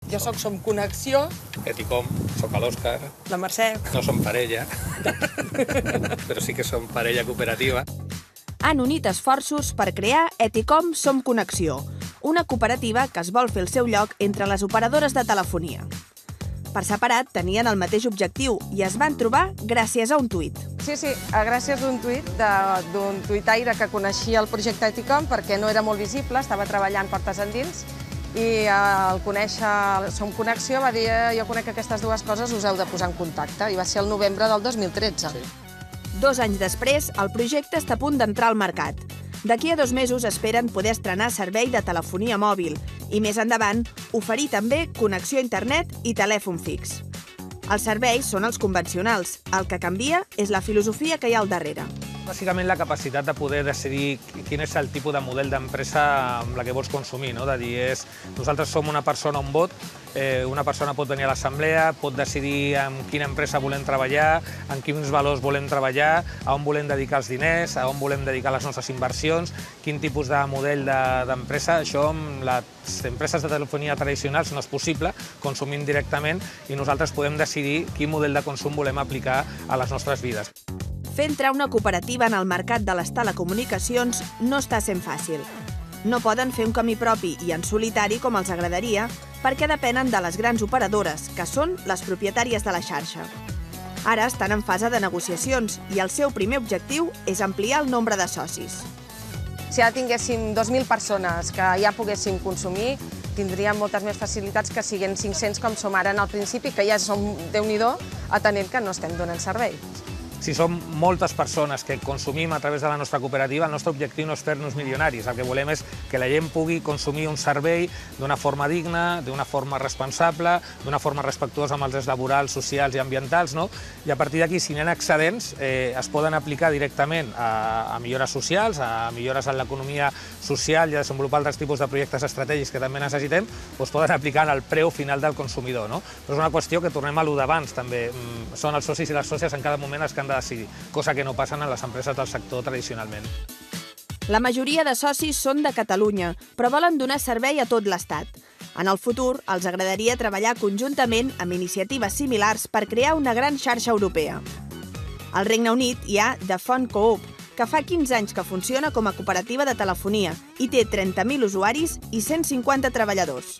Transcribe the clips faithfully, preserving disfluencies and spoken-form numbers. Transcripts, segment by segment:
Jo soc Som Connexió. Eticom, soc l'Òscar. La Mercè. No som parella, però sí que som parella cooperativa. Han unit esforços per crear Eticom Som Connexió, una cooperativa que es vol fer el seu lloc entre les operadores de telefonia. Per separat tenien el mateix objectiu i es van trobar gràcies a un tuit. Sí, sí, gràcies a un tuit d'un tuitaire que coneixia el projecte Eticom perquè no era molt visible, estava treballant portes endins, i al conèixer Som Connexió va dir jo conec aquestes dues coses, us heu de posar en contacte, i va ser el novembre del dos mil tretze. Sí. Dos anys després, el projecte està a punt d'entrar al mercat. D'aquí a dos mesos esperen poder estrenar servei de telefonia mòbil i, més endavant, oferir també connexió a internet i telèfon fix. Els serveis són els convencionals. El que canvia és la filosofia que hi ha al darrere. Bàsicament la capacitat de poder decidir quin és el tipus de model d'empresa amb la que vols consumir. No? De dir, és, nosaltres som una persona, un vot, eh, una persona pot venir a l'assemblea, pot decidir en quina empresa volem treballar, en quins valors volem treballar, a on volem dedicar els diners, a on volem dedicar les nostres inversions, quin tipus de model d'empresa. Això amb les empreses de telefonia tradicionals no és possible, consumim directament i nosaltres podem decidir quin model de consum volem aplicar a les nostres vides. Fer entrar una cooperativa en el mercat de les telecomunicacions no està sent fàcil. No poden fer un camí propi i en solitari com els agradaria perquè depenen de les grans operadores, que són les propietàries de la xarxa. Ara estan en fase de negociacions i el seu primer objectiu és ampliar el nombre de socis. Si ja tinguéssim dos mil persones que ja poguéssim consumir, tindríem moltes més facilitats que siguin cinc-cents com som ara en el principi, que ja som déu-n'hi-do, atenent que no estem donant servei. Si som moltes persones que consumim a través de la nostra cooperativa, el nostre objectiu no és fer-nos milionaris. El que volem és que la gent pugui consumir un servei d'una forma digna, d'una forma responsable, d'una forma respectuosa amb els drets laborals, socials i ambientals, no? I a partir d'aquí, si n'hi ha excedents, eh, es poden aplicar directament a, a millores socials, a millores en l'economia social i a desenvolupar altres tipus de projectes estratègics que també necessitem, o es poden aplicar en el preu final del consumidor, no? Però és una qüestió que tornem a l'u d'abans, també. Són els socis i les sòcies en cada moment els que han de decidir, cosa que no passa en les empreses del sector tradicionalment. La majoria de socis són de Catalunya, però volen donar servei a tot l'Estat. En el futur, els agradaria treballar conjuntament amb iniciatives similars per crear una gran xarxa europea. Al Regne Unit hi ha The Phone Co-op, que fa quinze anys que funciona com a cooperativa de telefonia i té trenta mil usuaris i cent cinquanta treballadors.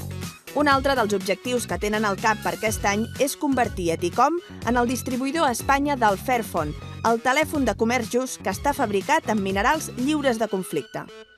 Un altre dels objectius que tenen al cap per aquest any és convertir Eticom en el distribuïdor a Espanya del Fairphone, el telèfon de comerç just que està fabricat amb minerals lliures de conflicte.